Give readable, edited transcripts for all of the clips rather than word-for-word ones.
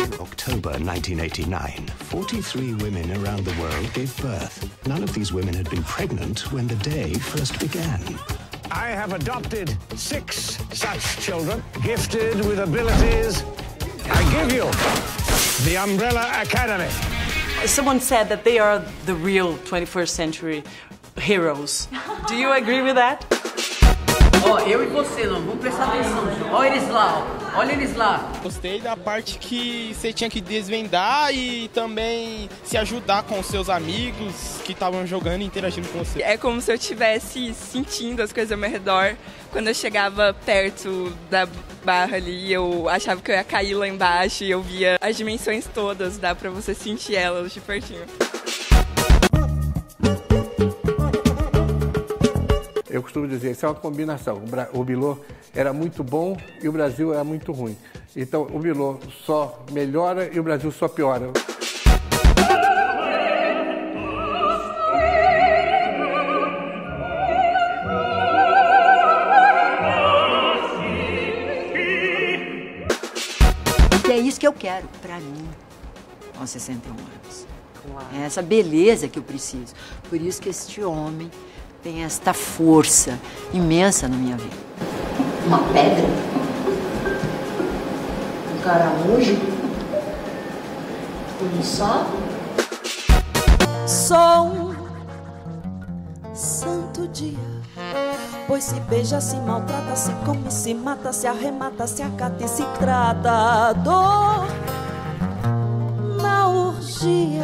October 1989, 43 women around the world gave birth. None of these women had been pregnant when the day first began. I have adopted 6 such children, gifted with abilities. I give you the Umbrella Academy. Someone said that they are the real 21st century heroes. Do you agree with that? Ó, eu e você, não vamos prestar atenção. Olha eles lá, ó. Olha eles lá. Gostei da parte que você tinha que desvendar e também se ajudar com os seus amigos que estavam jogando e interagindo com você. É como se eu estivesse sentindo as coisas ao meu redor. Quando eu chegava perto da barra ali, eu achava que eu ia cair lá embaixo e eu via as dimensões todas. Dá pra você sentir elas de pertinho. Eu costumo dizer, isso é uma combinação. O Bilô era muito bom e o Brasil era muito ruim. Então, o Bilô só melhora e o Brasil só piora. E é isso que eu quero pra mim, aos 61 anos. É essa beleza que eu preciso. Por isso que este homem tem esta força imensa na minha vida. Uma pedra? Um caramujo? Um só? Só um santo dia, pois se beija, se maltrata, se come, se mata, se arremata, se acata e se trata. Dor na orgia.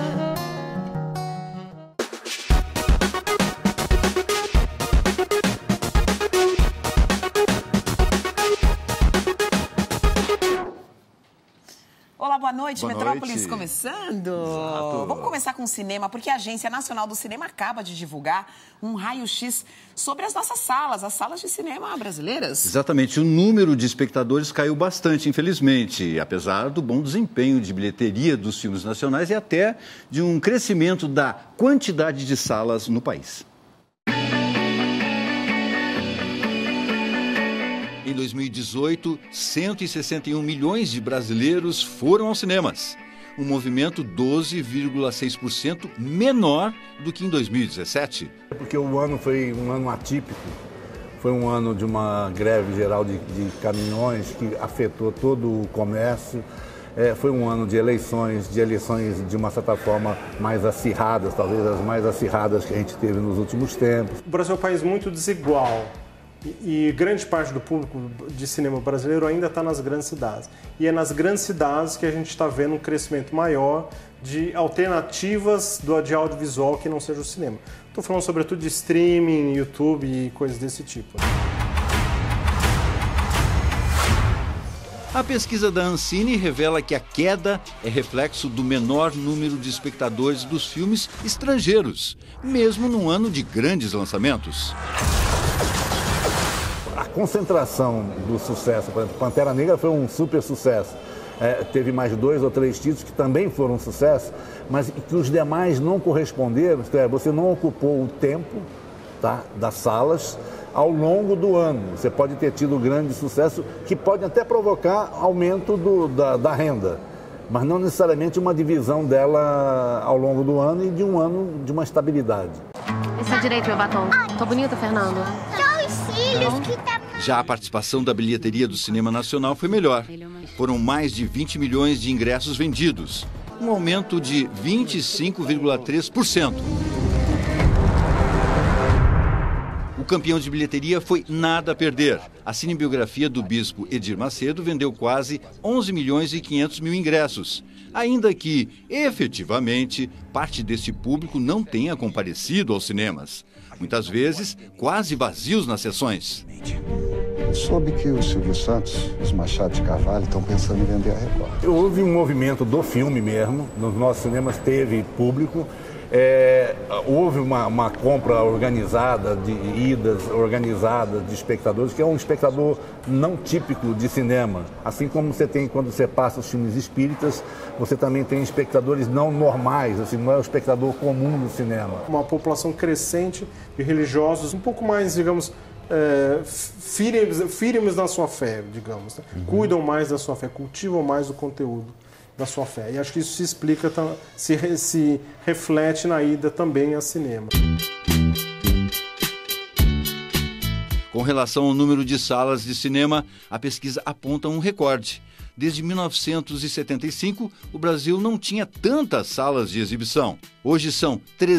Olá, boa noite. Boa Metrópolis noite. Começando. Exato. Vamos começar com o cinema, porque a Agência Nacional do Cinema acaba de divulgar um raio-x sobre as nossas salas, as salas de cinema brasileiras. Exatamente. O número de espectadores caiu bastante, infelizmente, apesar do bom desempenho de bilheteria dos filmes nacionais e até de um crescimento da quantidade de salas no país. Em 2018, 161 milhões de brasileiros foram aos cinemas, um movimento 12,6% menor do que em 2017. Porque o ano foi um ano atípico, foi um ano de uma greve geral de caminhões que afetou todo o comércio. Foi um ano de eleições de uma certa forma mais acirradas, talvez as mais acirradas que a gente teve nos últimos tempos. O Brasil é um país muito desigual. E grande parte do público de cinema brasileiro ainda está nas grandes cidades. E é nas grandes cidades que a gente está vendo um crescimento maior de alternativas de audiovisual que não seja o cinema. Estou falando sobretudo de streaming, YouTube e coisas desse tipo. A pesquisa da Ancine revela que a queda é reflexo do menor número de espectadores dos filmes estrangeiros, mesmo num ano de grandes lançamentos. A concentração do sucesso, por exemplo, Pantera Negra foi um super sucesso. Teve mais 2 ou 3 títulos que também foram um sucesso, mas que os demais não corresponderam, isto é, você não ocupou o tempo, tá, das salas ao longo do ano. Você pode ter tido grande sucesso que pode até provocar aumento da renda, mas não necessariamente uma divisão dela ao longo do ano e de um ano de uma estabilidade. Esse é direito, meu batom. Tô bonita, Fernando? Já a participação da bilheteria do cinema nacional foi melhor. Foram mais de 20 milhões de ingressos vendidos, um aumento de 25,3%. O campeão de bilheteria foi Nada a Perder. A cinebiografia do bispo Edir Macedo vendeu quase 11 milhões e 500 mil ingressos, ainda que, efetivamente, parte desse público não tenha comparecido aos cinemas. Muitas vezes, quase vazios nas sessões. Soube que o Silvio Santos e os Machado de Carvalho estão pensando em vender a Record. Houve um movimento do filme mesmo, nos nossos cinemas teve público. Houve uma compra organizada, de idas organizadas de espectadores, que é um espectador não típico de cinema. Assim como você tem quando você passa os filmes espíritas, você também tem espectadores não normais, assim, não é o espectador comum do cinema. Uma população crescente de religiosos, um pouco mais, digamos, firmes na sua fé, digamos. Né? Cuidam mais da sua fé, cultivam mais o conteúdo. da sua fé. E acho que isso se explica, se reflete na ida também ao cinema. Com relação ao número de salas de cinema, a pesquisa aponta um recorde. Desde 1975, o Brasil não tinha tantas salas de exibição. Hoje são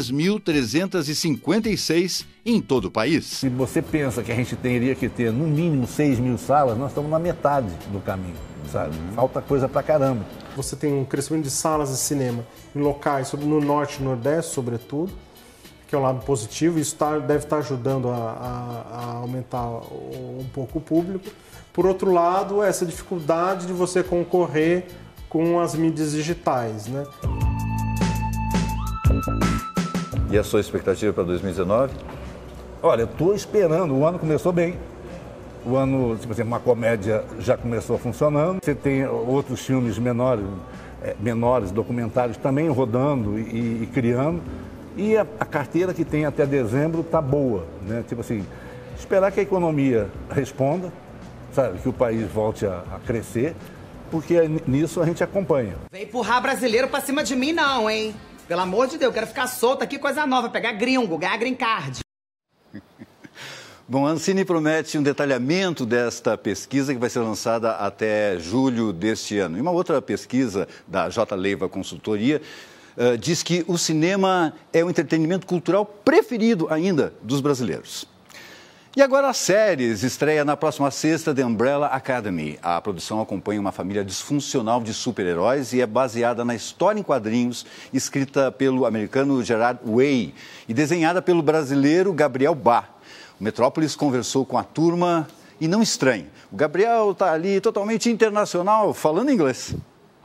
3.356 em todo o país. Se você pensa que a gente teria que ter no mínimo 6.000 salas, nós estamos na metade do caminho, sabe? Falta coisa pra caramba. Você tem um crescimento de salas de cinema em locais, no norte e nordeste, sobretudo, que é um lado positivo. Isso deve estar ajudando a aumentar um pouco o público. Por outro lado, essa dificuldade de você concorrer com as mídias digitais, né? E a sua expectativa para 2019? Olha, eu estou esperando. O ano começou bem. O ano, tipo assim, uma comédia já começou funcionando. Você tem outros filmes menores, documentários também rodando e criando. E a carteira que tem até dezembro está boa, né? Tipo assim, esperar que a economia responda, sabe, que o país volte a crescer, porque nisso a gente acompanha. Vem empurrar brasileiro pra cima de mim não, hein? Pelo amor de Deus, eu quero ficar solta aqui, coisa nova, pegar gringo, ganhar green card. Bom, a Ancine promete um detalhamento desta pesquisa que vai ser lançada até julho deste ano. E uma outra pesquisa da J. Leiva Consultoria diz que o cinema é o entretenimento cultural preferido ainda dos brasileiros. E agora as séries. Estreia na próxima sexta The Umbrella Academy. A produção acompanha uma família disfuncional de super-heróis e é baseada na história em quadrinhos escrita pelo americano Gerard Way e desenhada pelo brasileiro Gabriel Bá. O Metrópolis conversou com a turma e não estranhe. O Gabriel está ali totalmente internacional, falando inglês.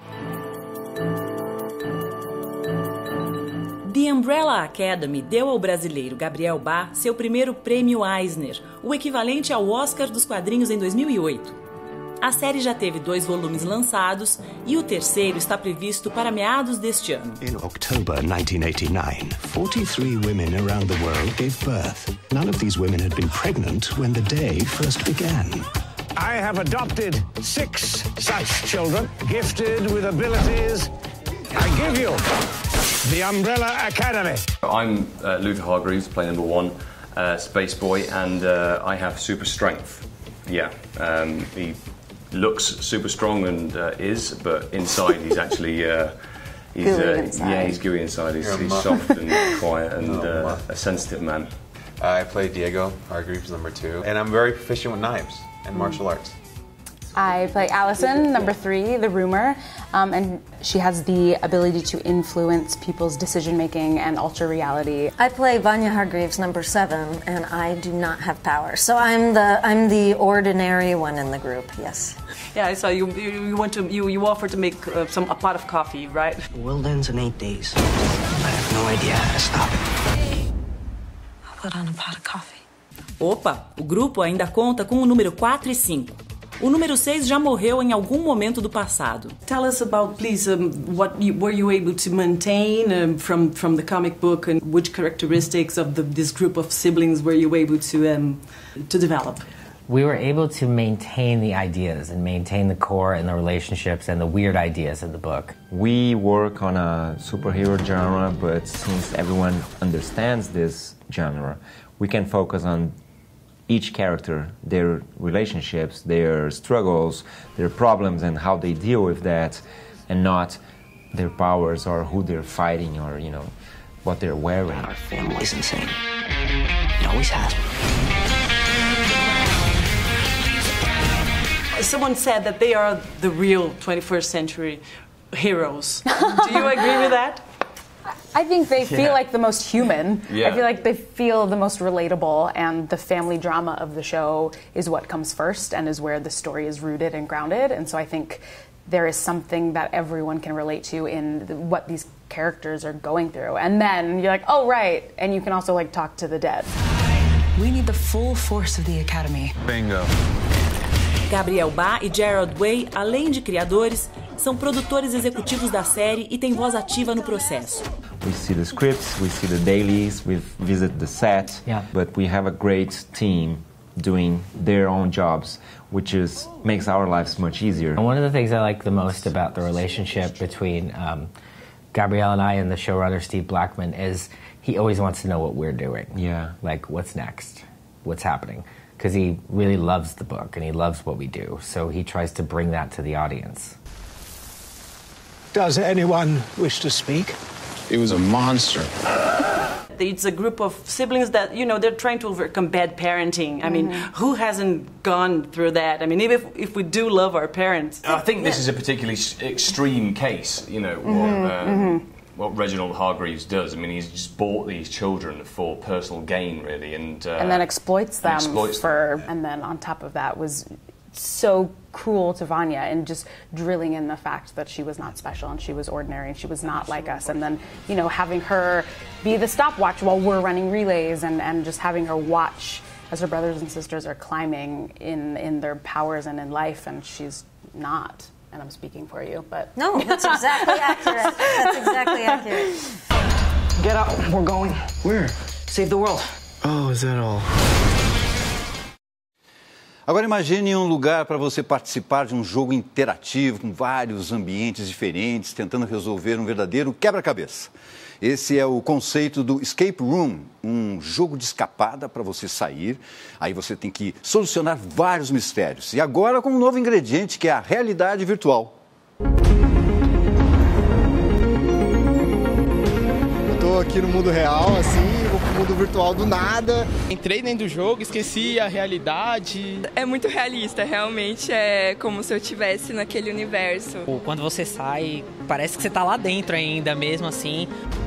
The Umbrella Academy deu ao brasileiro Gabriel Bá seu primeiro prêmio Eisner, o equivalente ao Oscar dos quadrinhos em 2008. A série já teve 2 volumes lançados e o terceiro está previsto para meados deste ano. In October 1989, 43 women around the world gave birth. None of these women had been pregnant when the day first began. I have adopted 6 such children, gifted with abilities. I give you the Umbrella Academy. I'm Luther Hargreaves, play number 1, Space Boy, and I have super strength. Yeah, he looks super strong and is, but inside he's actually he's gooey inside. He's soft and quiet and a sensitive man. I play Diego Hargreaves, number 2, and I'm very proficient with knives and martial arts. I play Allison, number 3, the rumor, and she has the ability to influence people's decision-making and alter reality. I play Vanya Hargreaves, number 7, and I do not have power. So I'm the ordinary one in the group, yes. Yeah, I saw you offered to make a pot of coffee, right? The world ends in 8 days. I have no idea how to stop it. I'll put on a pot of coffee. Opa, o grupo ainda conta com o número 4 e 5. O número 6 já morreu em algum momento do passado. Tell us about, please, were you able to maintain from the comic book, and which characteristics of this group of siblings were you able to develop? We were able to maintain the ideas and maintain the core and the relationships and the weird ideas in the book. We work on a superhero genre, but since everyone understands this genre, we can focus on each character, their relationships, their struggles, their problems, and how they deal with that, and not their powers or who they're fighting or, you know, what they're wearing. Our family's insane. It always has been. Someone said that they are the real 21st century heroes. Do you agree with that? I think they feel like the most human. Yeah. I feel like they feel the most relatable, and the family drama of the show is what comes first and is where the story is rooted and grounded. And so I think there is something that everyone can relate to in what these characters are going through. And then you're like, oh, right. And you can also like talk to the dead. We need the full force of the Academy. Bingo. Gabriel Bá e Gerard Way, além de criadores, são produtores executivos da série e têm voz ativa no processo. We see the scripts, we see the dailies, we visit the set, but we have a great team doing their own jobs, which makes our lives much easier. And one of the things I like the most about the relationship between Gabrielle and I and the showrunner Steve Blackman is he always wants to know what we're doing. Yeah. Like, what's next? What's happening? Because he really loves the book and he loves what we do. So he tries to bring that to the audience. Does anyone wish to speak? It was a monster. It's a group of siblings that, you know, they're trying to overcome bad parenting. I mean, who hasn't gone through that? I mean, even if we do love our parents. I think this is a particularly extreme case, you know, what Reginald Hargreaves does. I mean, he's just bought these children for personal gain, really, and then exploits them and then on top of that was so cruel to Vanya and just drilling in the fact that she was not special and she was ordinary and she was not like us, and then, you know, having her be the stopwatch while we're running relays and just having her watch as her brothers and sisters are climbing in their powers and in life, and she's not. And I'm speaking for you, but... No, that's exactly accurate. That's exactly accurate. Get up, we're going. Where? Save the world. Oh, is that all? Agora imagine um lugar para você participar de um jogo interativo com vários ambientes diferentes, tentando resolver um verdadeiro quebra-cabeça. Esse é o conceito do Escape Room, um jogo de escapada para você sair. Aí você tem que solucionar vários mistérios. E agora com um novo ingrediente, que é a realidade virtual. Eu tô aqui no mundo real, assim, vou pro mundo virtual do nada. Entrei dentro do jogo, esqueci a realidade. É muito realista, realmente é como se eu estivesse naquele universo. Quando você sai, parece que você tá lá dentro ainda, mesmo assim.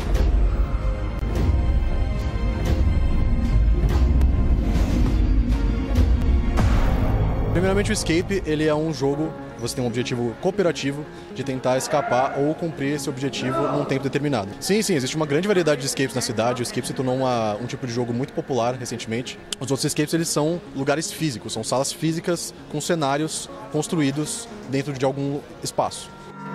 Primeiramente, o Escape, ele é um jogo, você tem um objetivo cooperativo de tentar escapar ou cumprir esse objetivo num tempo determinado. Sim, existe uma grande variedade de escapes na cidade. O Escape se tornou um tipo de jogo muito popular recentemente. Os outros escapes, eles são lugares físicos, são salas físicas com cenários construídos dentro de algum espaço.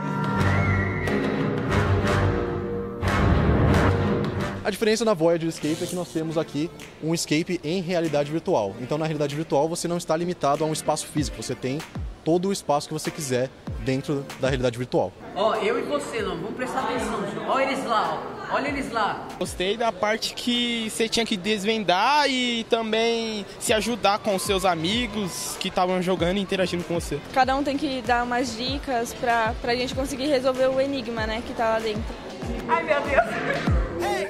A diferença na Voyager Escape é que nós temos aqui um escape em realidade virtual. Então, na realidade virtual, você não está limitado a um espaço físico, você tem todo o espaço que você quiser dentro da realidade virtual. Ó, eu e você, não, vamos prestar atenção, olha eles lá, ó. Olha eles lá. Gostei da parte que você tinha que desvendar e também se ajudar com os seus amigos que estavam jogando e interagindo com você. Cada um tem que dar umas dicas pra gente conseguir resolver o enigma, né, que tá lá dentro. Ai, meu Deus.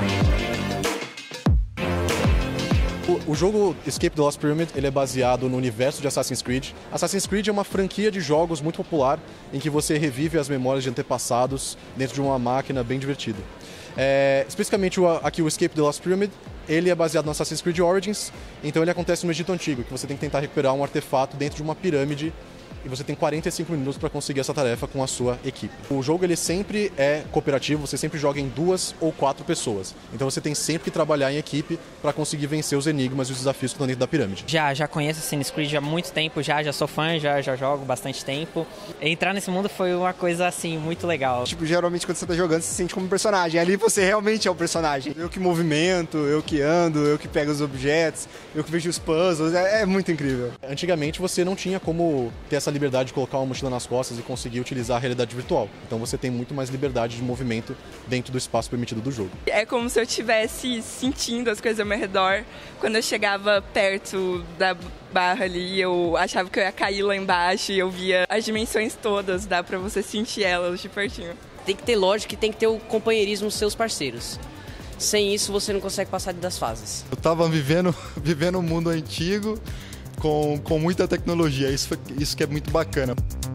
O jogo Escape the Lost Pyramid, ele é baseado no universo de Assassin's Creed. Assassin's Creed é uma franquia de jogos muito popular em que você revive as memórias de antepassados dentro de uma máquina bem divertida. Especificamente aqui o Escape the Lost Pyramid, ele é baseado no Assassin's Creed Origins, então ele acontece no Egito Antigo, que você tem que tentar recuperar um artefato dentro de uma pirâmide e você tem 45 minutos para conseguir essa tarefa com a sua equipe. O jogo ele sempre é cooperativo, você sempre joga em 2 ou 4 pessoas. Então você tem sempre que trabalhar em equipe para conseguir vencer os enigmas e os desafios que estão dentro da pirâmide. Já conheço Assassin's Creed há muito tempo, já sou fã, já jogo bastante tempo. Entrar nesse mundo foi uma coisa assim muito legal. Tipo, geralmente quando você tá jogando, você se sente como um personagem. Ali você realmente é o personagem. Eu que movimento, eu que ando, eu que pego os objetos, eu que vejo os puzzles, é muito incrível. Antigamente você não tinha como ter essa liberdade de colocar uma mochila nas costas e conseguir utilizar a realidade virtual. Então você tem muito mais liberdade de movimento dentro do espaço permitido do jogo. É como se eu estivesse sentindo as coisas ao meu redor. Quando eu chegava perto da barra ali, eu achava que eu ia cair lá embaixo e eu via as dimensões todas, dá pra você sentir elas de pertinho. Tem que ter lógica e tem que ter o companheirismo dos seus parceiros. Sem isso você não consegue passar das fases. Eu tava vivendo um mundo antigo com muita tecnologia, isso que é muito bacana.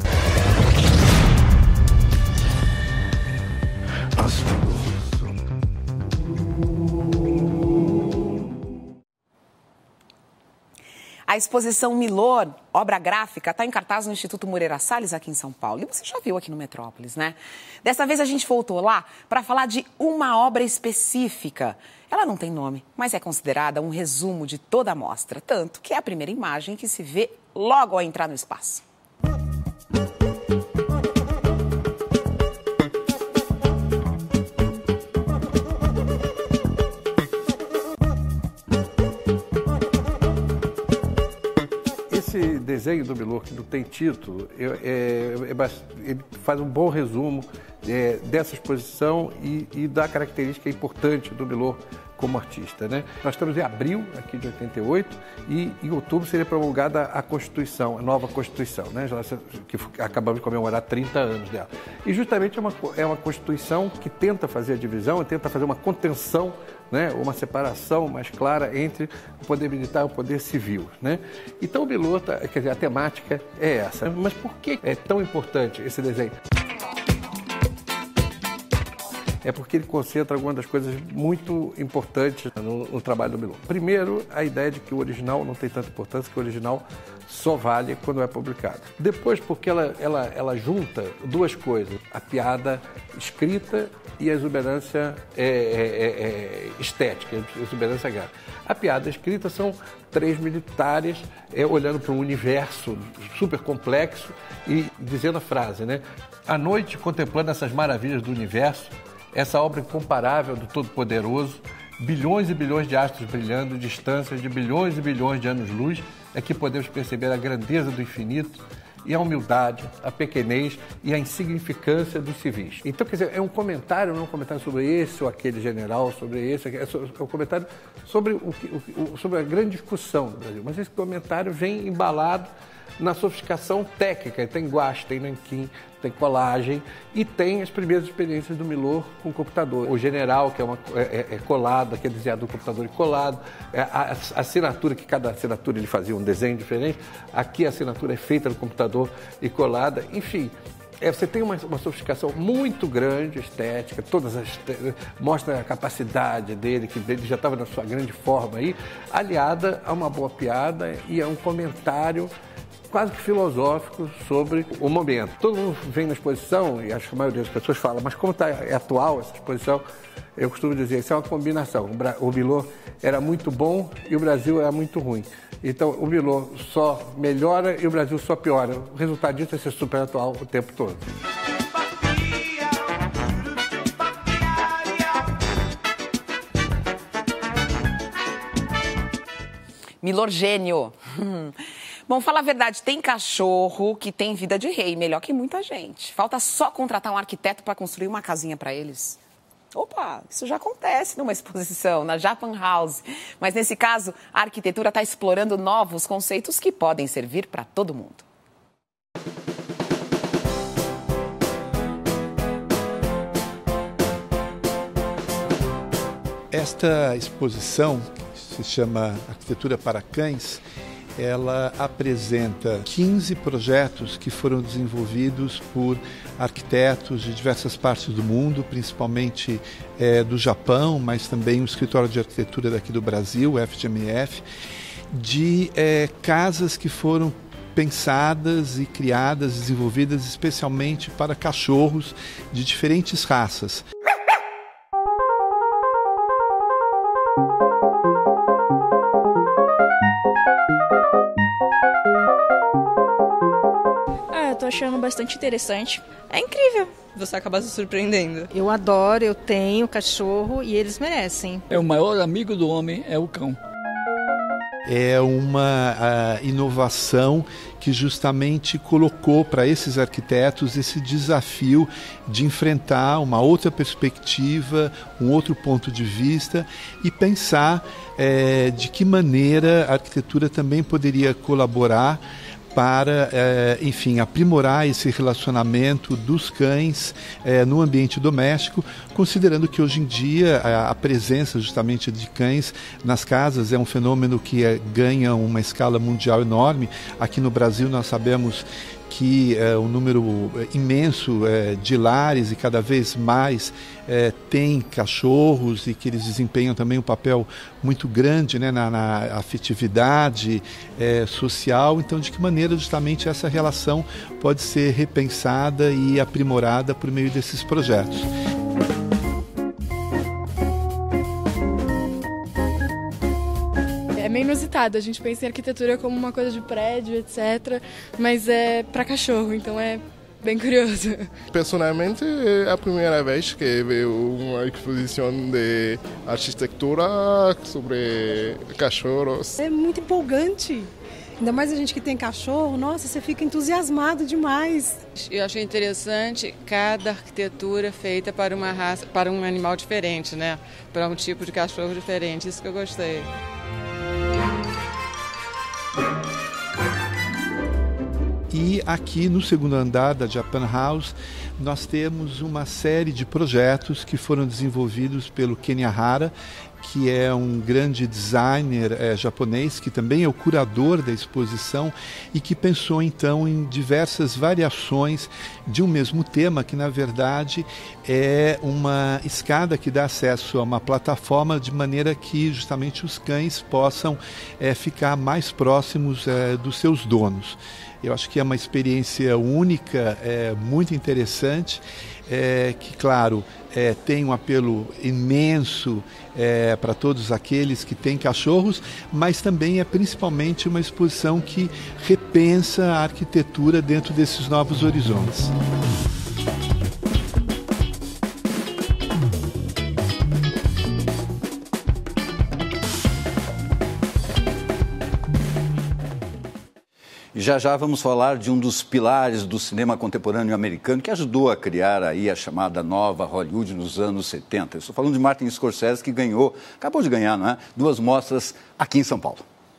A exposição Milor, obra gráfica, está em cartaz no Instituto Moreira Salles, aqui em São Paulo. E você já viu aqui no Metrópolis, né? Dessa vez a gente voltou lá para falar de uma obra específica. Ela não tem nome, mas é considerada um resumo de toda a mostra. Tanto que é a primeira imagem que se vê logo ao entrar no espaço. desenho do Milor, que não tem título, ele faz um bom resumo dessa exposição e da característica importante do Milor como artista, né? Nós estamos em abril, aqui de 88, e em outubro seria promulgada a Constituição, a nova Constituição, né? Que acabamos de comemorar 30 anos dela. E justamente é uma Constituição que tenta fazer a divisão, tenta fazer uma contenção, né? Uma separação mais clara entre o poder militar e o poder civil, né? Então o Milor, quer dizer, a temática é essa. Mas por que é tão importante esse desenho? É porque ele concentra algumas das coisas muito importantes no trabalho do Milor. Primeiro, a ideia de que o original não tem tanta importância, que o original só vale quando é publicado. Depois, porque ela junta duas coisas, a piada escrita e a exuberância estética, a exuberância gráfica. A piada escrita são 3 militares olhando para um universo super complexo e dizendo a frase, né? À noite, contemplando essas maravilhas do universo, essa obra incomparável do Todo-Poderoso, bilhões e bilhões de astros brilhando, distâncias de bilhões e bilhões de anos-luz, é que podemos perceber a grandeza do infinito e a humildade, a pequenez e a insignificância dos civis. Então, quer dizer, é um comentário, não é um comentário sobre esse ou aquele general, sobre esse, é um comentário sobre, sobre a grande discussão do Brasil. Mas esse comentário vem embalado na sofisticação técnica, tem guache, tem nanquim, tem colagem e tem as primeiras experiências do Milor com o computador. O general, que é colado, que é desenhado no computador e colado, a assinatura, que cada assinatura ele fazia um desenho diferente, aqui a assinatura é feita no computador e colada, enfim. Você tem uma sofisticação muito grande, estética, mostra a capacidade dele, que ele já estava na sua grande forma aí, aliada a uma boa piada e a um comentário quase que filosófico sobre o momento. Todo mundo vem na exposição, e acho que a maioria das pessoas fala, mas como é atual essa exposição, eu costumo dizer, isso é uma combinação. O Milor era muito bom e o Brasil era muito ruim. Então, o Milor só melhora e o Brasil só piora. O resultado disso é ser super atual o tempo todo. Milor gênio. Bom, fala a verdade, tem cachorro que tem vida de rei, melhor que muita gente. Falta só contratar um arquiteto para construir uma casinha para eles. Opa, isso já acontece numa exposição, na Japan House. Mas nesse caso, a arquitetura está explorando novos conceitos que podem servir para todo mundo. Esta exposição, que se chama Arquitetura para Cães, ela apresenta 15 projetos que foram desenvolvidos por arquitetos de diversas partes do mundo, principalmente do Japão, mas também o escritório de arquitetura daqui do Brasil, o FGMF, de casas que foram pensadas e criadas, desenvolvidas especialmente para cachorros de diferentes raças. Tô achando bastante interessante. É incrível. Você acaba se surpreendendo. Eu adoro, eu tenho cachorro e eles merecem. O maior amigo do homem é o cão. É uma inovação que justamente colocou para esses arquitetos esse desafio de enfrentar uma outra perspectiva, um outro ponto de vista e pensar de que maneira a arquitetura também poderia colaborar para, enfim, aprimorar esse relacionamento dos cães no ambiente doméstico, considerando que hoje em dia a presença justamente de cães nas casas é um fenômeno que ganha uma escala mundial enorme. Aqui no Brasil nós sabemos que um número imenso de lares e cada vez mais tem cachorros e que eles desempenham também um papel muito grande, né, na afetividade social. Então, de que maneira justamente essa relação pode ser repensada e aprimorada por meio desses projetos? É meio inusitado, a gente pensa em arquitetura como uma coisa de prédio, etc. Mas é para cachorro, então é bem curioso. Personalmente, é a primeira vez que vejo uma exposição de arquitetura sobre cachorros. É muito empolgante. Ainda mais a gente que tem cachorro, nossa, você fica entusiasmado demais. Eu achei interessante cada arquitetura feita para uma raça, para um animal diferente, né? Para um tipo de cachorro diferente, isso que eu gostei. E aqui no segundo andar da Japan House, nós temos uma série de projetos que foram desenvolvidos pelo Ken Hara, que é um grande designer japonês, que também é o curador da exposição e que pensou então em diversas variações de um mesmo tema, que na verdade é uma escada que dá acesso a uma plataforma de maneira que justamente os cães possam ficar mais próximos dos seus donos. Eu acho que é uma experiência única, muito interessante, que, claro, tem um apelo imenso para todos aqueles que têm cachorros, mas também é principalmente uma exposição que repensa a arquitetura dentro desses novos horizontes. Já já vamos falar de um dos pilares do cinema contemporâneo americano que ajudou a criar aí a chamada nova Hollywood nos anos 70. Eu estou falando de Martin Scorsese, que acabou de ganhar, não é? 2 mostras aqui em São Paulo.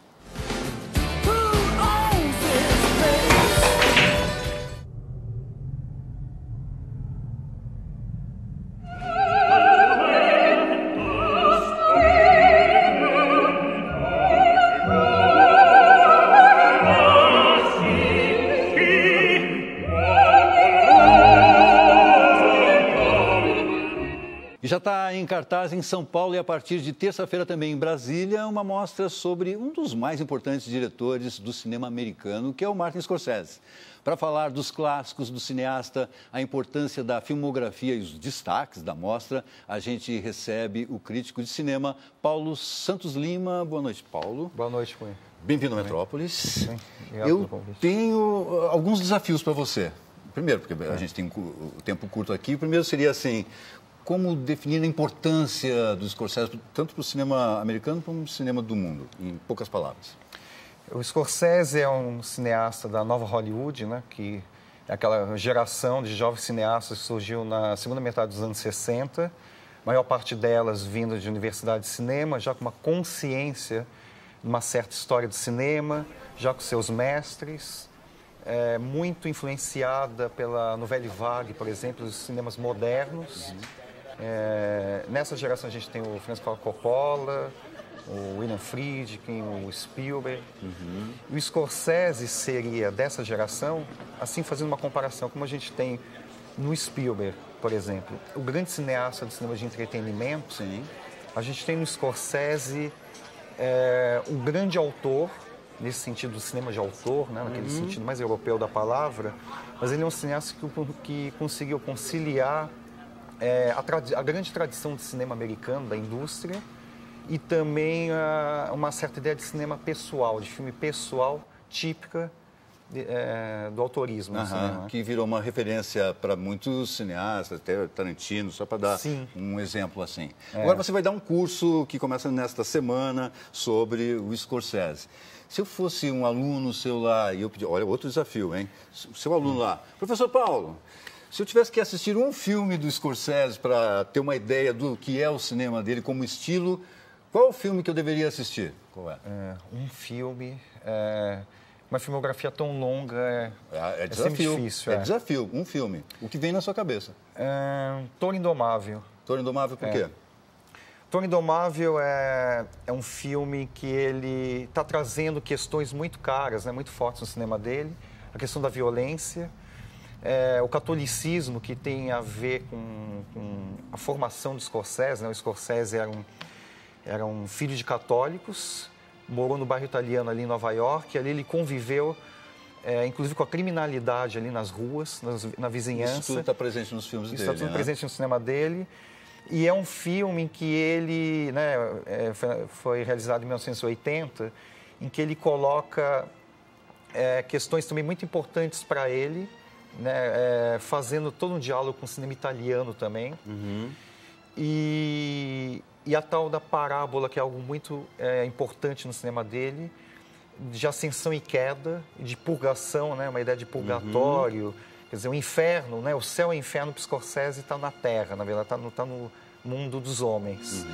Já está em cartaz em São Paulo e a partir de terça-feira também em Brasília, uma mostra sobre um dos mais importantes diretores do cinema americano, que é o Martin Scorsese. Para falar dos clássicos do cineasta, a importância da filmografia e os destaques da mostra, a gente recebe o crítico de cinema Paulo Santos Lima. Boa noite, Paulo. Boa noite, Cunha. Bem-vindo ao Metrópolis. Sim, eu tenho alguns desafios para você. Primeiro, porque a gente tem o tempo curto aqui. O primeiro seria assim: como definir a importância do Scorsese, tanto para o cinema americano como para o cinema do mundo, em poucas palavras? O Scorsese é um cineasta da nova Hollywood, né, que é aquela geração de jovens cineastas que surgiu na segunda metade dos anos 60, a maior parte delas vindo de universidade de cinema, já com uma consciência de uma certa história do cinema, já com seus mestres, muito influenciada pela Nouvelle Vague, por exemplo, os cinemas modernos. Nessa geração a gente tem o Francis Ford Coppola, o William Friedkin, o Spielberg. E o Scorsese seria dessa geração, assim fazendo uma comparação, como a gente tem no Spielberg, por exemplo, o grande cineasta do cinema de entretenimento. Sim. A gente tem no Scorsese um grande autor, nesse sentido do cinema de autor, né, naquele sentido mais europeu da palavra, mas ele é um cineasta que conseguiu conciliar a grande tradição de cinema americano, da indústria, e também uma certa ideia de cinema pessoal, de filme pessoal, típica do autorismo. No cinema. Que virou uma referência para muitos cineastas, até Tarantino, só para dar um exemplo assim. Agora você vai dar um curso que começa nesta semana sobre o Scorsese. Se eu fosse um aluno seu lá, e eu pedi, olha, outro desafio, hein? Seu aluno lá, professor Paulo, se eu tivesse que assistir um filme do Scorsese para ter uma ideia do que é o cinema dele como estilo, qual o filme que eu deveria assistir? Qual é? Um filme, uma filmografia tão longa é desafio. Difícil. É desafio, um filme. O que vem na sua cabeça? Toro Indomável. Toro Indomável por quê? Toro Indomável é um filme que ele está trazendo questões muito caras, né, muito fortes no cinema dele. A questão da violência, o catolicismo, que tem a ver com a formação do Scorsese. Né? O Scorsese era um filho de católicos, morou no bairro italiano ali em Nova York, e ali ele conviveu, inclusive com a criminalidade ali nas ruas, na vizinhança. Isso tudo está presente nos filmes dele, Isso está tudo presente no cinema dele. E é um filme em que ele, né, foi realizado em 1980, em que ele coloca questões também muito importantes para ele, né, fazendo todo um diálogo com o cinema italiano também. E a tal da parábola, que é algo muito importante no cinema dele, de ascensão e queda, de purgação, né? Uma ideia de purgatório, quer dizer, o inferno, né? O céu e o inferno para o Scorsese está na Terra, na verdade, está no mundo dos homens.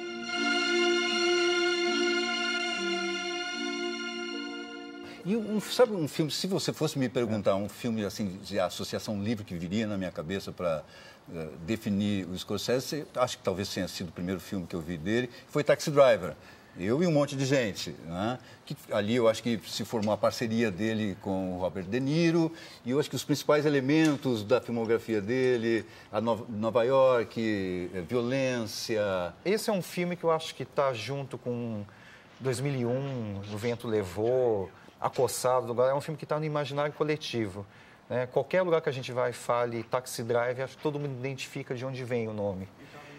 E sabe um filme, se você fosse me perguntar um filme assim de associação livre que viria na minha cabeça para definir o Scorsese, acho que talvez tenha sido o primeiro filme que eu vi dele, foi Taxi Driver. Eu e um monte de gente, né? Que ali eu acho que se formou a parceria dele com o Robert De Niro, e eu acho que os principais elementos da filmografia dele, a Nova York, violência... Esse é um filme que eu acho que está junto com 2001, O Vento Levou, Acossado, é um filme que está no imaginário coletivo. Né? Qualquer lugar que a gente vai e fale Taxi Driver, acho que todo mundo identifica de onde vem o nome.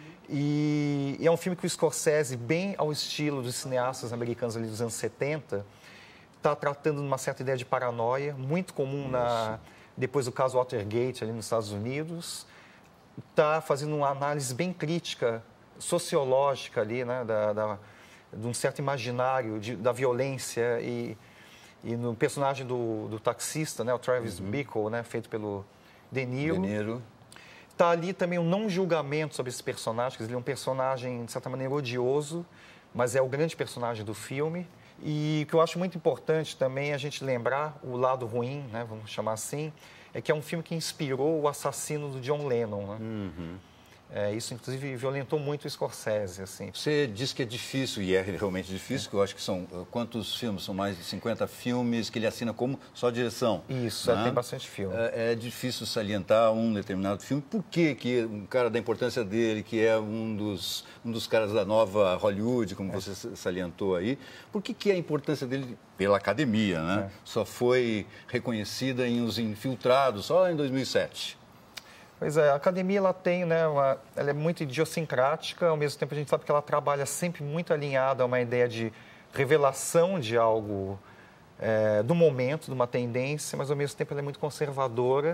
E é um filme que o Scorsese, bem ao estilo dos cineastas americanos ali dos anos 70, está tratando de uma certa ideia de paranoia, muito comum depois do caso Watergate ali nos Estados Unidos. Está fazendo uma análise bem crítica, sociológica ali, né, de um certo imaginário da violência e no personagem do taxista, né, o Travis Bickle, né, feito pelo De Niro. Está ali também um não julgamento sobre esse personagem, ele é um personagem, de certa maneira, odioso, mas é o grande personagem do filme. E o que eu acho muito importante também é a gente lembrar o lado ruim, né, vamos chamar assim, é que é um filme que inspirou o assassino do John Lennon, né? Isso, inclusive, violentou muito o Scorsese. Assim. Você diz que é difícil, e é realmente difícil, que eu acho que são... Quantos filmes? São mais de 50 filmes que ele assina como só direção. Isso, né? Tem bastante filme. É difícil salientar um determinado filme. Por que um cara da importância dele, que é um dos caras da nova Hollywood, como você salientou aí, por que a importância dele pela academia, né? Só foi reconhecida em Os Infiltrados, só em 2007? Pois é, a academia ela tem, né, ela é muito idiosincrática, ao mesmo tempo a gente sabe que ela trabalha sempre muito alinhada a uma ideia de revelação de algo do momento, de uma tendência, mas ao mesmo tempo ela é muito conservadora.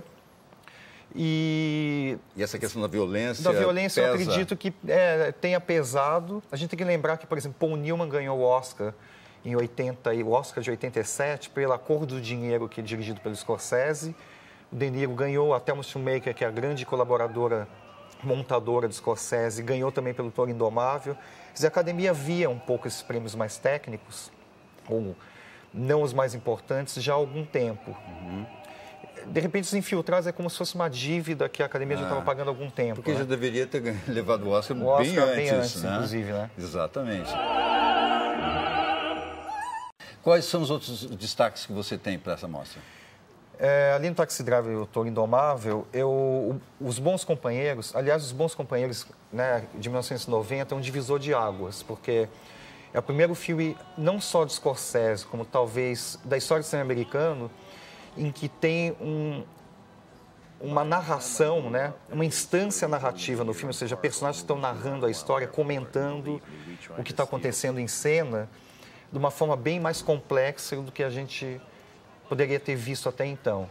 E essa questão da violência pesa. Eu acredito que tenha pesado. A gente tem que lembrar que, por exemplo, Paul Newman ganhou o Oscar em 80, o Oscar de 87 pela Cor do Dinheiro, que é dirigido pelo Scorsese. O De Niro ganhou, a Thelma Schumacher, que é a grande colaboradora, montadora do Scorsese, ganhou também pelo Toro Indomável. Quer dizer, a academia via um pouco esses prêmios mais técnicos, ou não os mais importantes, já há algum tempo. De repente, Os Infiltrados é como se fosse uma dívida que a academia já estava pagando há algum tempo. Porque né? já deveria ter levado o Oscar, bem antes, né? Inclusive, né? Exatamente. Quais são os outros destaques que você tem para essa mostra? Ali no Taxi Driver e o Toro Indomável, os Bons Companheiros, aliás, Os Bons Companheiros, né, de 1990 é um divisor de águas, porque é o primeiro filme não só de Scorsese, como talvez da história do cinema americano, em que tem uma narração, né, uma instância narrativa no filme, ou seja, personagens estão narrando a história, comentando o que está acontecendo em cena, de uma forma bem mais complexa do que a gente poderia ter visto até então.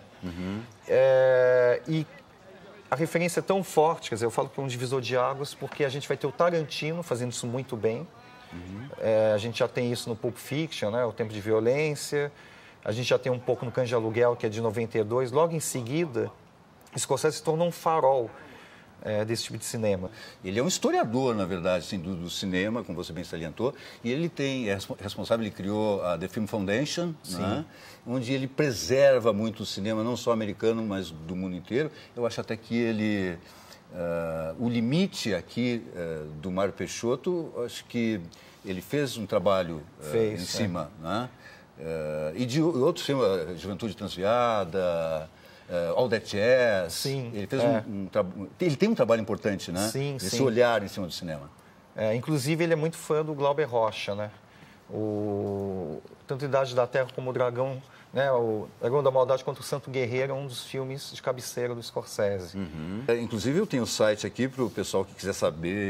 E a referência é tão forte, quer dizer, eu falo que é um divisor de águas, porque a gente vai ter o Tarantino fazendo isso muito bem. A gente já tem isso no Pulp Fiction, né, O Tempo de Violência. A gente já tem um pouco no Cães de Aluguel, que é de 92. Logo em seguida, Scorsese se tornou um farol desse tipo de cinema. Ele é um historiador, na verdade, assim, do cinema, como você bem salientou, e ele é responsável, ele criou a The Film Foundation, né, onde ele preserva muito o cinema, não só americano, mas do mundo inteiro. Eu acho até que ele... o limite aqui do Mário Peixoto, acho que ele fez um trabalho em cima, né? E de outros filmes, Juventude Transviada... All That Jazz. Sim, ele fez ele tem um trabalho importante, né? Sim, esse olhar em cima do cinema. Inclusive, ele é muito fã do Glauber Rocha, né? Tanto Idade da Terra como o Dragão, né? O Dragão da Maldade contra o Santo Guerreiro é um dos filmes de cabeceira do Scorsese. Inclusive, eu tenho um site aqui para o pessoal que quiser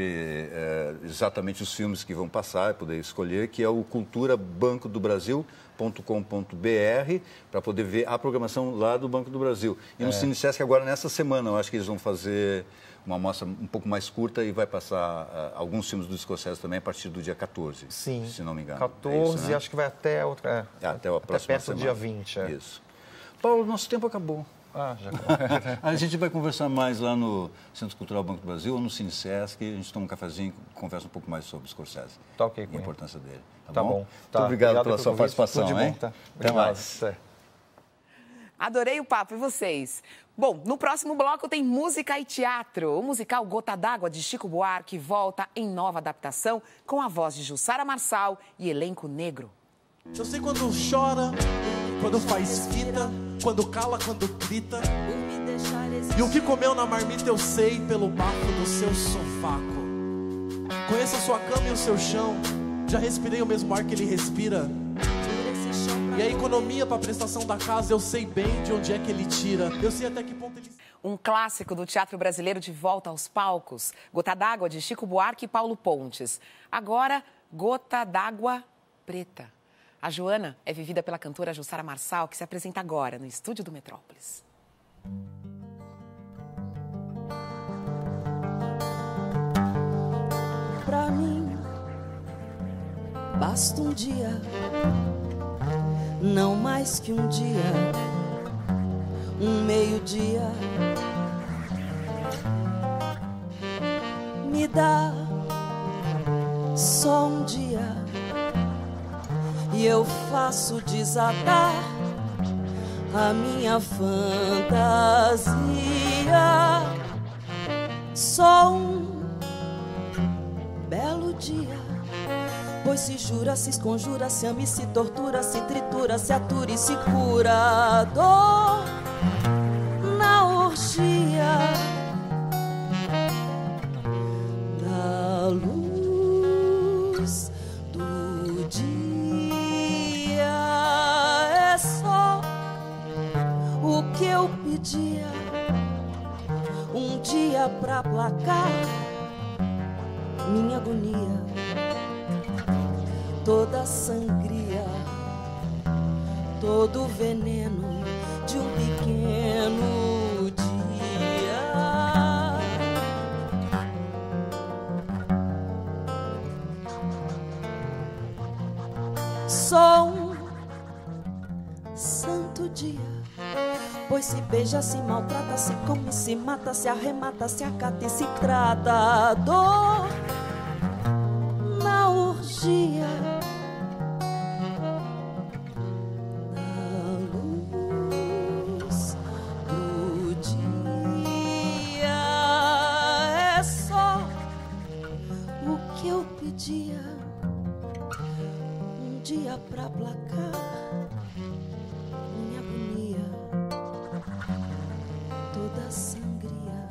saber exatamente os filmes que vão passar e poder escolher, que é o culturabancodobrasil.com.br. para poder ver a programação lá do Banco do Brasil. E no Cine Sesc agora, nessa semana, eu acho que eles vão fazer uma amostra um pouco mais curta e vai passar alguns filmes do Scorsese também a partir do dia 14, Sim. Se não me engano. 14, isso, né? Acho que vai até outra. Até a próxima perto semana. do dia 20. Isso. Paulo, nosso tempo acabou. Já acabou. A gente vai conversar mais lá no Centro Cultural Banco do Brasil ou no Cine Sesc. A gente toma um cafezinho e conversa um pouco mais sobre o Scorsese. Tá ok, e a importância dele. Tá bom. Muito obrigado pela sua participação, Tudo de bom, tá? Até mais. Adorei o papo, e vocês? Bom, no próximo bloco tem música e teatro. O musical Gota d'Água, de Chico Buarque, volta em nova adaptação com a voz de Jussara Marçal e elenco negro. Eu sei quando chora, quando faz fita, quando cala, quando grita. E o que comeu na marmita eu sei pelo bafo do seu sovaco. Conheço a sua cama e o seu chão, já respirei o mesmo ar que ele respira. E a economia para a prestação da casa eu sei bem de onde é que ele tira. Eu sei até que ponto ele... Um clássico do teatro brasileiro de volta aos palcos. Gota d'Água, de Chico Buarque e Paulo Pontes. Agora, Gota d'Água Preta. A Joana é vivida pela cantora Jussara Marçal, que se apresenta agora no estúdio do Metrópolis. Pra mim, basta um dia, não mais que um dia, um meio-dia. Me dá só um dia e eu faço desatar a minha fantasia. Só um belo dia, pois se jura, se esconjura, se ama e se tortura, se tritura, se atura e se cura. Dor na orgia da luz do dia. É só o que eu pedia, um dia pra aplacar minha agonia, toda a sangria, todo o veneno de um pequeno dia. Só um santo dia, pois se beija, se maltrata, se come, se mata, se arremata, se acata e se trata. Dor na orgia da luz do dia. É só o que eu pedia, um dia pra aplacar minha agonia, toda a sangria,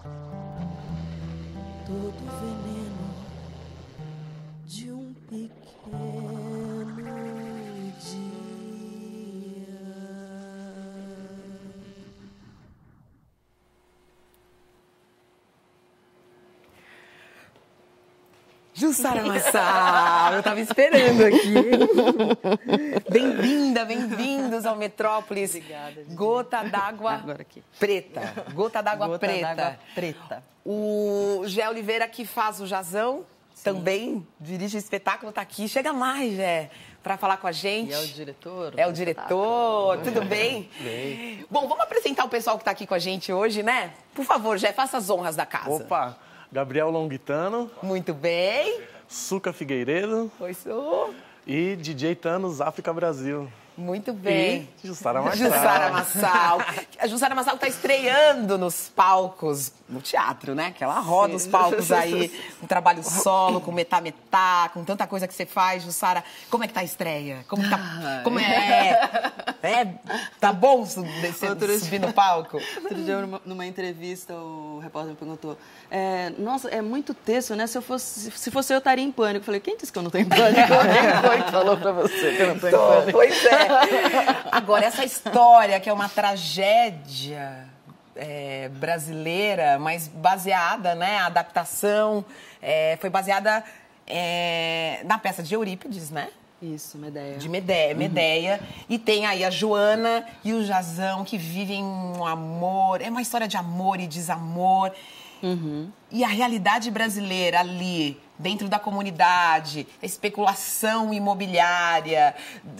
todo o veneno de um pequeno dia. Jussara Marçal, eu tava esperando aqui. Bem-vinda, bem-vindos ao Metrópolis. Obrigada, gente. Gota d'Água Preta. Gota d'Água Preta. Preta. O Gé Oliveira, que faz o Jazão, também dirige o espetáculo, tá aqui. Chega mais, Gé, para falar com a gente. E é o diretor. É o diretor, tudo bem? Bem. Bom, vamos apresentar o pessoal que tá aqui com a gente hoje, né? Por favor, Gé, faça as honras da casa. Opa! Gabriel Longuitano. Muito bem. Suca Figueiredo. Oi, Su. E DJ Thanos, África Brasil. Muito bem. E Jussara Marçal. Jussara Marçal. A Jussara Marçal está estreando nos palcos, no teatro, né? Que ela roda os palcos aí, com trabalho solo, com metá-metá, com tanta coisa que você faz, Jussara. Como é que tá a estreia? Como tá bom subir no palco? Outro dia, numa entrevista, o repórter me perguntou, nossa, é muito texto, né? Se fosse eu, estaria em pânico. Eu falei, quem disse que eu não tenho pânico? Quem foi que falou pra você que eu não tenho pânico? Pois é. Agora, essa história, que é uma tragédia brasileira, mas baseada, né? A adaptação foi baseada na peça de Eurípides, né? Isso, Medeia. De Medeia. E tem aí a Joana e o Jazão, que vivem um amor. É uma história de amor e desamor. E a realidade brasileira ali, dentro da comunidade, a especulação imobiliária,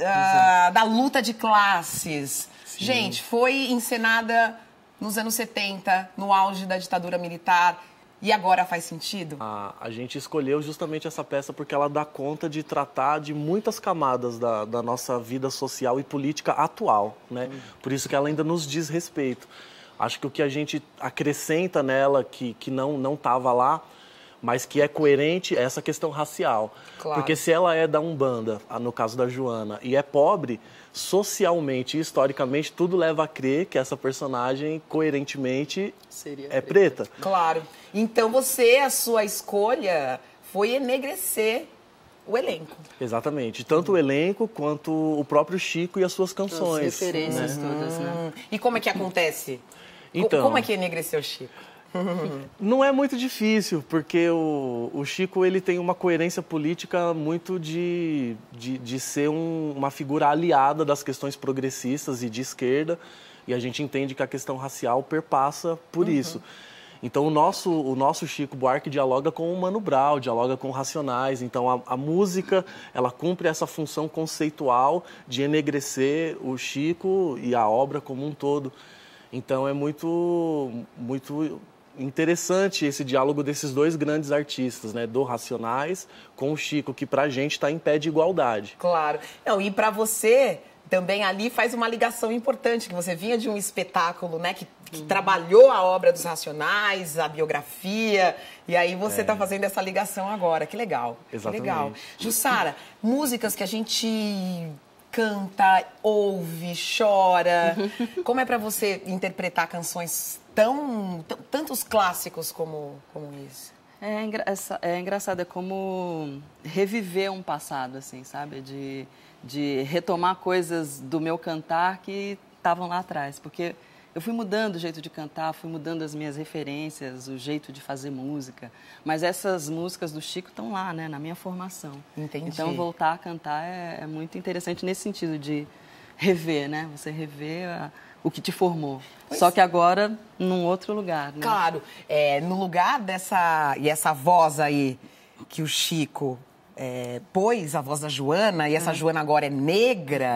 da luta de classes. Sim. Gente, foi encenada nos anos 70, no auge da ditadura militar. E agora faz sentido? A gente escolheu justamente essa peça porque ela dá conta de tratar de muitas camadas da nossa vida social e política atual, né? Por isso que ela ainda nos diz respeito. Acho que o que a gente acrescenta nela, que não estava lá, mas que é coerente, é essa questão racial. Claro. Porque se ela é da Umbanda, no caso da Joana, e é pobre, socialmente e historicamente, tudo leva a crer que essa personagem, coerentemente, é preta. Claro. Então a sua escolha foi enegrecer o elenco. Exatamente. Tanto o elenco quanto o próprio Chico e as suas canções. As referências todas, né? E como é que acontece? Então, como é que enegreceu o Chico? Não é muito difícil, porque o Chico ele tem uma coerência política muito de ser uma figura aliada das questões progressistas e de esquerda, e a gente entende que a questão racial perpassa por isso. Então o nosso Chico Buarque dialoga com o Mano Brown, dialoga com Racionais. Então a música ela cumpre essa função conceitual de enegrecer o Chico e a obra como um todo. Então é muito interessante esse diálogo desses dois grandes artistas, né? Do Racionais com o Chico, que pra gente está em pé de igualdade. Claro. Não, e pra você também ali faz uma ligação importante, que você vinha de um espetáculo, né? Que trabalhou a obra dos Racionais, a biografia, e aí você está fazendo essa ligação agora. Que legal. Exatamente. Que legal. Jussara, músicas que a gente canta, ouve, chora. Como é para você interpretar canções tantos clássicos como isso? É engraçado, é como reviver um passado, assim, sabe? De retomar coisas do meu cantar que estavam lá atrás. Porque eu fui mudando o jeito de cantar, fui mudando as minhas referências, o jeito de fazer música. Mas essas músicas do Chico estão lá, né? Na minha formação. Entendi. Então, voltar a cantar é muito interessante nesse sentido de rever, né? Você rever o que te formou. Só que agora, num outro lugar, né? Claro. No lugar essa voz aí que o Chico pôs, a voz da Joana, e essa Joana agora é negra,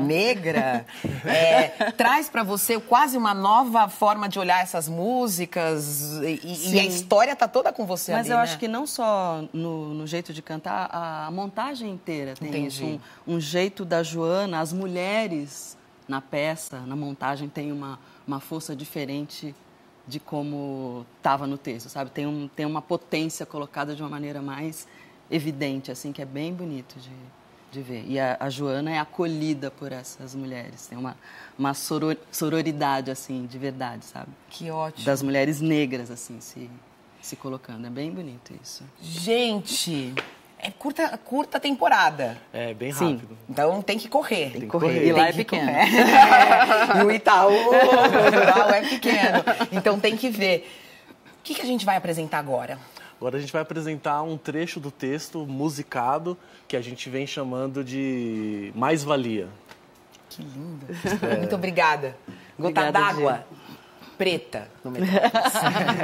traz pra você quase uma nova forma de olhar essas músicas e a história tá toda com você. Mas ali, eu né? acho que não só no jeito de cantar, a montagem inteira tem isso. Um jeito da Joana, as mulheres na peça, na montagem, tem uma força diferente de como estava no texto, sabe? Tem uma potência colocada de uma maneira mais evidente, assim, que é bem bonito de ver. E a Joana é acolhida por essas mulheres. Tem uma sororidade, assim, de verdade, sabe? Que ótimo. Das mulheres negras, assim, se colocando. É bem bonito isso. Gente, é curta temporada. É, bem rápido. Sim. Então tem que correr. Tem que correr. E lá é pequeno. E o Itaú é pequeno. Então tem que ver. O que a gente vai apresentar agora? Agora a gente vai apresentar um trecho do texto musicado que a gente vem chamando de Mais-Valia. Que lindo. Muito obrigada. Gota d'água preta no Metrópolis.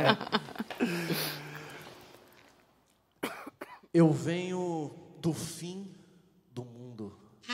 Eu venho do fim do mundo.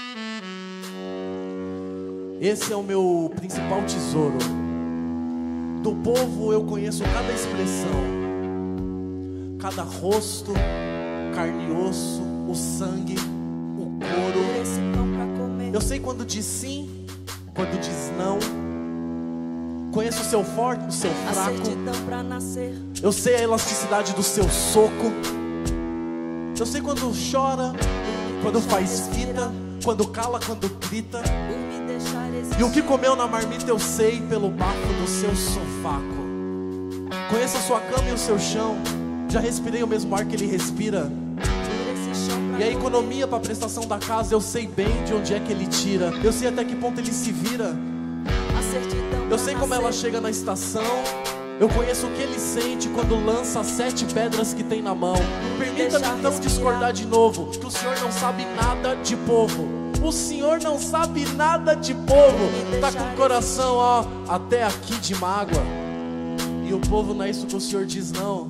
Esse é o meu principal tesouro. Do povo eu conheço cada expressão, cada rosto, carne e osso, o sangue, o couro. Eu sei quando diz sim, quando diz não. Conheço o seu forte, o seu fraco. Eu sei a elasticidade do seu soco. Eu sei quando chora, quando faz fita, quando cala, quando grita. E o que comeu na marmita eu sei pelo bafo do seu sovaco. Conheço a sua cama e o seu chão. Já respirei o mesmo ar que ele respira. E a economia para a prestação da casa eu sei bem de onde é que ele tira. Eu sei até que ponto ele se vira. Eu sei como ela chega na estação. Eu conheço o que ele sente quando lança as 7 pedras que tem na mão. Permita-me então discordar de novo, que o Senhor não sabe nada de povo. O Senhor não sabe nada de povo. Tá com o coração, ó, até aqui de mágoa. E o povo não é isso que o Senhor diz, não.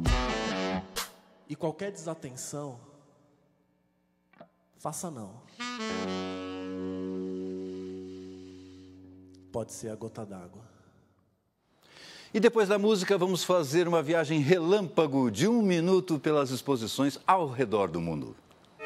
E qualquer desatenção, faça não. Pode ser a gota d'água. E depois da música, vamos fazer uma viagem relâmpago de 1 minuto pelas exposições ao redor do mundo.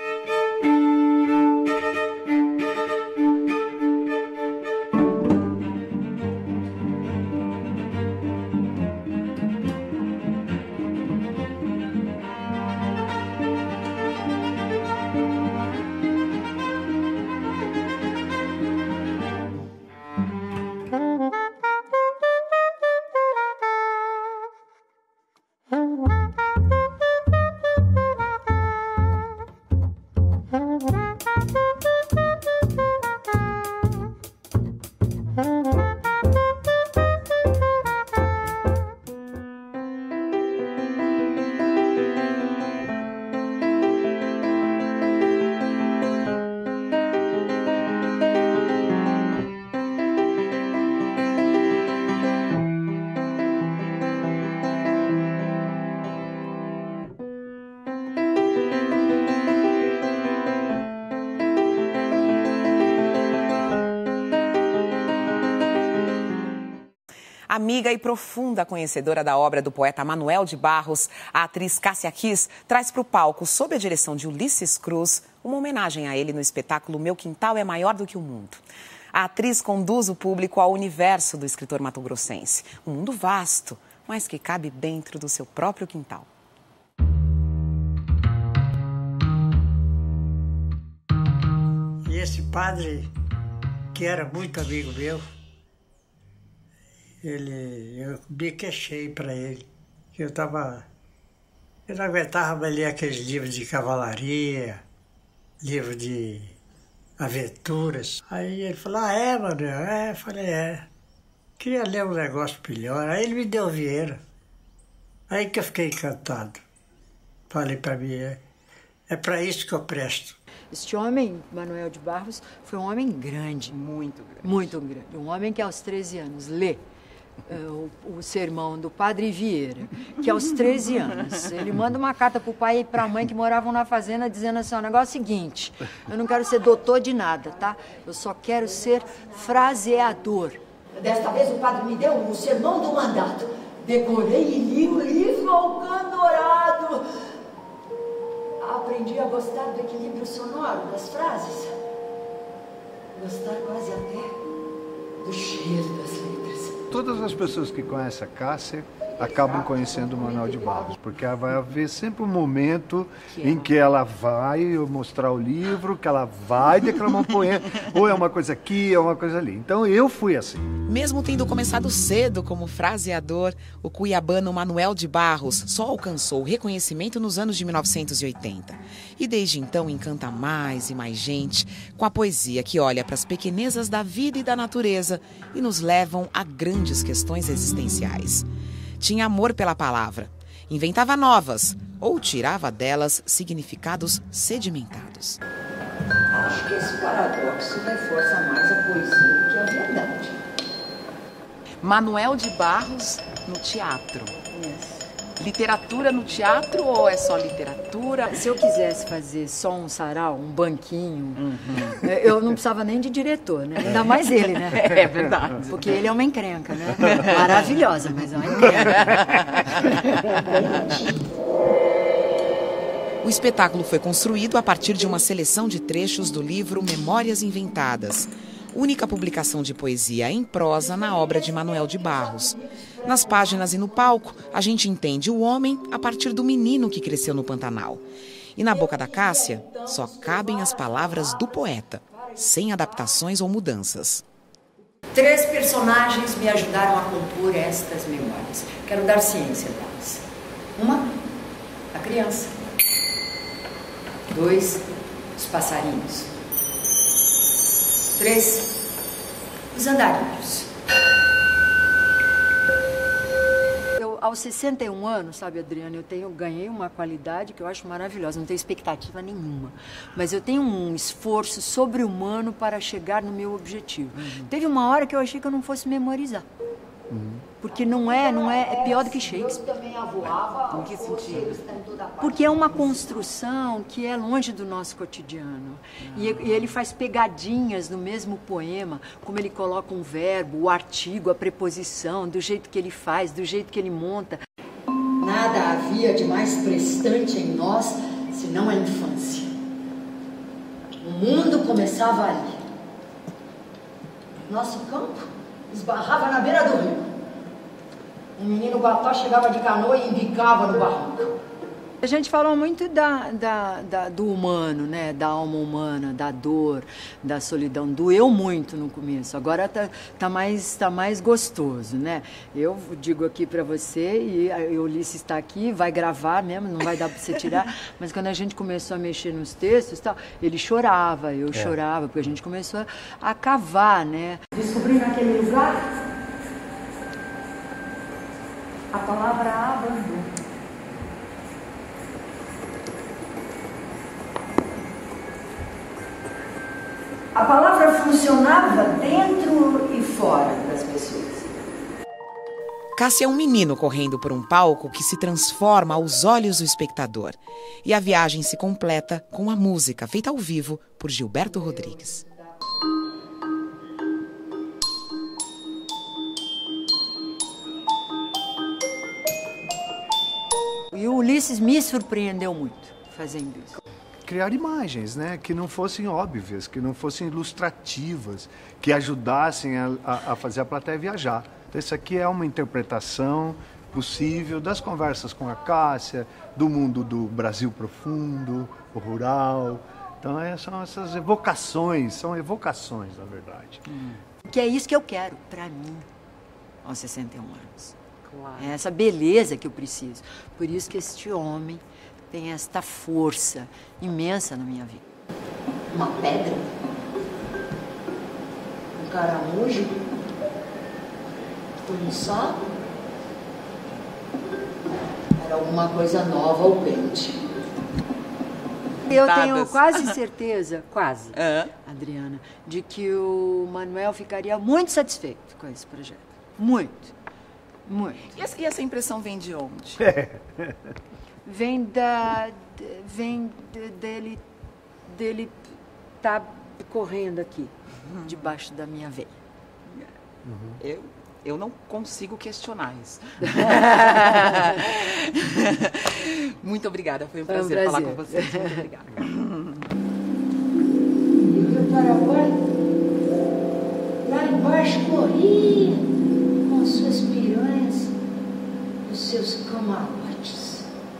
Amiga e profunda conhecedora da obra do poeta Manuel de Barros, a atriz Cássia Kiss traz para o palco, sob a direção de Ulisses Cruz, uma homenagem a ele no espetáculo Meu Quintal é Maior do que o Mundo. A atriz conduz o público ao universo do escritor mato-grossense, um mundo vasto, mas que cabe dentro do seu próprio quintal. E esse padre, que era muito amigo meu, eu me queixei para ele, que eu não aguentava ler aqueles livros de cavalaria, livro de aventuras. Aí ele falou, Manuel? Eu falei, queria ler um negócio melhor. Aí ele me deu Vieira. Aí que eu fiquei encantado. Falei para mim, é para isso que eu presto. Este homem, Manuel de Barros, foi um homem grande. Muito grande. Muito grande. Um homem que aos 13 anos lê o sermão do Padre Vieira, que aos 13 anos, ele manda uma carta para o pai e para a mãe que moravam na fazenda, dizendo assim, o negócio é o seguinte, eu não quero ser doutor de nada, tá? Eu só quero ser fraseador. Desta vez o padre me deu o sermão do mandato. Decorei e li o livro ao cantorado. Aprendi a gostar do equilíbrio sonoro das frases. Gostar quase até do cheiro das letras. Todas as pessoas que conhecem a Cássia acabam conhecendo o Manuel de Barros, porque vai haver sempre um momento em que ela vai mostrar o livro, que ela vai declamar um poema, ou é uma coisa aqui, é uma coisa ali. Então eu fui assim. Mesmo tendo começado cedo como fraseador, o cuiabano Manuel de Barros só alcançou o reconhecimento nos anos de 1980. E desde então encanta mais e mais gente com a poesia que olha para as pequenezas da vida e da natureza e nos levam a grandes questões existenciais. Tinha amor pela palavra, inventava novas ou tirava delas significados sedimentados. Acho que esse paradoxo reforça mais a poesia do que a verdade. Manuel de Barros no teatro. Literatura no teatro ou é só literatura? Se eu quisesse fazer só um sarau, um banquinho, eu não precisava nem de diretor, né? Ainda mais ele, né? É verdade. Porque ele é uma encrenca, né? Maravilhosa, mas é uma encrenca. O espetáculo foi construído a partir de uma seleção de trechos do livro Memórias Inventadas, única publicação de poesia em prosa na obra de Manuel de Barros. Nas páginas e no palco, a gente entende o homem a partir do menino que cresceu no Pantanal. E na boca da Cássia, só cabem as palavras do poeta, sem adaptações ou mudanças. 3 personagens me ajudaram a compor estas memórias. Quero dar ciência delas. 1, a criança. 2, os passarinhos. 3, os andarilhos. aos 61 anos, sabe, Adriana, ganhei uma qualidade que eu acho maravilhosa, não tenho expectativa nenhuma, mas eu tenho um esforço sobre-humano para chegar no meu objetivo. Teve uma hora que eu achei que eu não fosse memorizar. Porque não é pior do que Shakespeare. Em que sentido? Porque é uma construção que é longe do nosso cotidiano. E ele faz pegadinhas no mesmo poema, como ele coloca um verbo, o artigo, a preposição, do jeito que ele faz, do jeito que ele monta. Nada havia de mais prestante em nós, senão a infância. O mundo começava ali. Nosso campo esbarrava na beira do rio. Um menino guatá chegava de canoa e embicava no barranco. A gente falou muito do humano, né? Da alma humana, da dor, da solidão. Doeu muito no começo, agora tá mais gostoso, né? Eu digo aqui para você, e o Ulisses está aqui, vai gravar mesmo, não vai dar para você tirar, mas quando a gente começou a mexer nos textos, tal, ele chorava, eu chorava, porque a gente começou a cavar, né? Descobri naquele lugar a palavra abandono. A palavra funcionava dentro e fora das pessoas. Cássia é um menino correndo por um palco que se transforma aos olhos do espectador. E a viagem se completa com a música feita ao vivo por Gilberto Rodrigues. E o Ulisses me surpreendeu muito fazendo isso. Criar imagens, né, que não fossem óbvias, que não fossem ilustrativas, que ajudassem a fazer a plateia viajar. Então, isso aqui é uma interpretação possível das conversas com a Cássia, do mundo do Brasil profundo, o rural. Então, são essas evocações, são evocações, na verdade. Que é isso que eu quero para mim, aos 61 anos. Claro. É essa beleza que eu preciso. Por isso que este homem tem esta força imensa na minha vida. Uma pedra? Um caramujo? Um sapo? Era alguma coisa nova ao pente. Eu tenho quase certeza, Adriana, de que o Manuel ficaria muito satisfeito com esse projeto. Muito. E essa impressão vem de onde? Vem dele tá correndo aqui, debaixo da minha veia. Eu não consigo questionar isso. Muito obrigada, foi um prazer falar com vocês. Muito obrigada. E o Rio Paraguai, lá embaixo, corria com suas piranhas, os seus camarotes.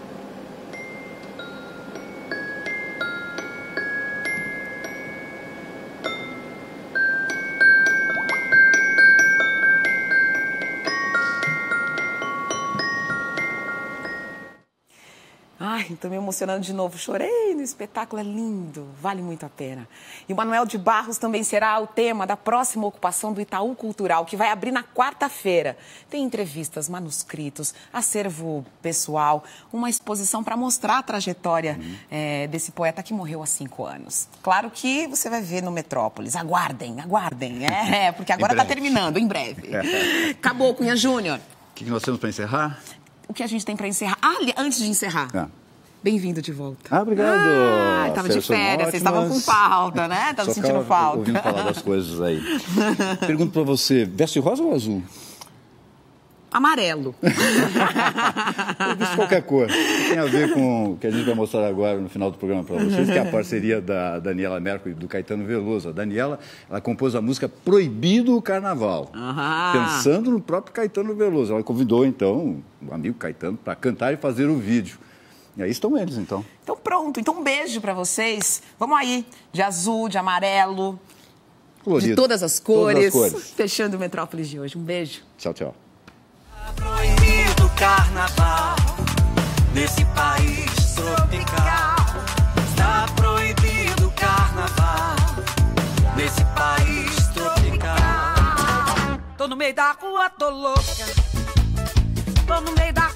Ai, estou me emocionando de novo. Chorei no espetáculo, é lindo, vale muito a pena. E o Manuel de Barros também será o tema da próxima ocupação do Itaú Cultural, que vai abrir na quarta-feira. Tem entrevistas, manuscritos, acervo pessoal, uma exposição para mostrar a trajetória desse poeta que morreu há 5 anos. Claro que você vai ver no Metrópolis. Aguardem, porque agora está terminando, em breve. Acabou, Cunha Júnior. O que nós temos para encerrar? O que a gente tem para encerrar? Antes de encerrar, bem-vindo de volta. Obrigado. Estava de férias, vocês estavam com falta, né? Estavam sentindo falta. Ouvindo falar das coisas aí. Pergunto para você, veste rosa ou azul? Amarelo. Eu disse qualquer cor. Tem a ver com o que a gente vai mostrar agora no final do programa para vocês, que é a parceria da Daniela Mercury e do Caetano Veloso. A Daniela, ela compôs a música Proibido o Carnaval, pensando no próprio Caetano Veloso. Ela convidou, então, o amigo Caetano para cantar e fazer o vídeo. E aí estão eles, então. Então pronto, então um beijo para vocês. Vamos aí, de azul, de amarelo, colorido, de todas as cores. Fechando o Metrópolis de hoje. Um beijo. Tchau, tchau. Proibido o carnaval nesse país tropical. Está proibido o carnaval nesse país tropical. Tô no meio da rua, tô louca. Tô no meio da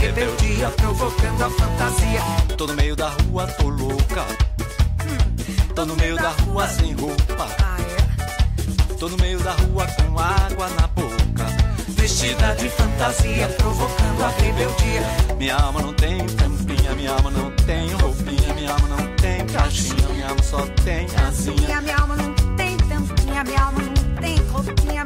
rebeldia, provocando a fantasia. Tô no meio da rua, tô louca. Tô no meio da rua sem roupa. Tô no meio da rua com água na boca. Vestida de fantasia, provocando a rebeldia. Minha alma não tem tampinha, minha alma não tem roupinha, minha alma não tem caixinha, minha alma só tem asinha. Minha alma não tem tampinha, minha alma não tem roupinha.